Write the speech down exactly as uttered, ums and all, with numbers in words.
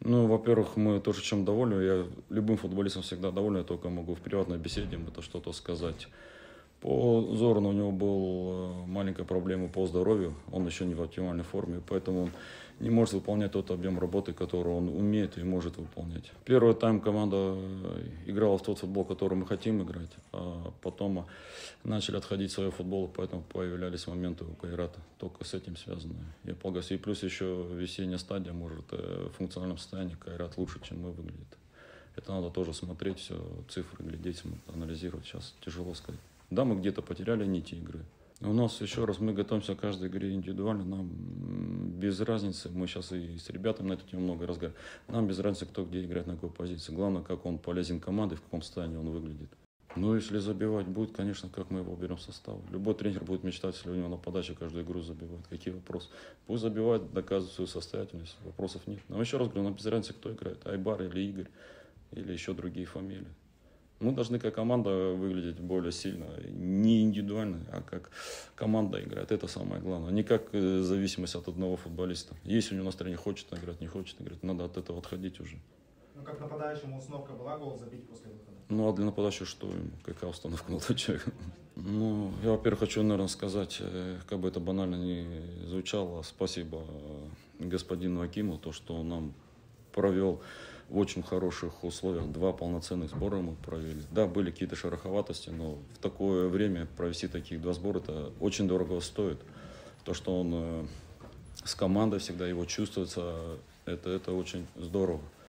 Ну, во-первых, мы тоже чем довольны. Я любым футболистом всегда доволен, я только могу в приватной беседе им это что-то сказать. По Зорну у него была маленькая проблема по здоровью, он еще не в оптимальной форме, поэтому он не может выполнять тот объем работы, который он умеет и может выполнять. Первый тайм команда играла в тот футбол, который мы хотим играть, а потом начали отходить в свой футбол, поэтому появлялись моменты у Кайрата, только с этим связано. Я полагаю, и плюс еще весенняя стадия, может, в функциональном состоянии Кайрат лучше, чем мы выглядит. Это надо тоже смотреть, все, цифры глядеть, анализировать, сейчас тяжело сказать. Да, мы где-то потеряли нити игры. У нас, еще раз, мы готовимся к каждой игре индивидуально. Нам без разницы, мы сейчас и с ребятами на эту тему много разговариваем, нам без разницы, кто где играет, на какой позиции. Главное, как он полезен команде, в каком состоянии он выглядит. Ну, если забивать будет, конечно, как мы его уберем в состав. Любой тренер будет мечтать, если у него на подаче каждую игру забивает. Какие вопросы? Пусть забивает, доказывает свою состоятельность, вопросов нет. Но еще раз говорю, нам без разницы, кто играет. Айбар или Игорь, или еще другие фамилии. Мы должны как команда выглядеть более сильно, не индивидуально, а как команда играет. Это самое главное. Не как зависимость от одного футболиста. Если у него настроение, хочет играть, не хочет играть, надо от этого отходить уже. Ну, как нападающему установка была гол забить после выхода? Ну, а для нападающего что ему? Какая установка на тот человек? Ну, я, во-первых, хочу, наверное, сказать, как бы это банально не звучало, спасибо господину Акиму, то, что он нам провел в очень хороших условиях. Два полноценных сбора мы провели. Да, были какие-то шероховатости, но в такое время провести таких два сбора, это очень дорого стоит. То, что он с командой всегда его чувствуется, это, это очень здорово.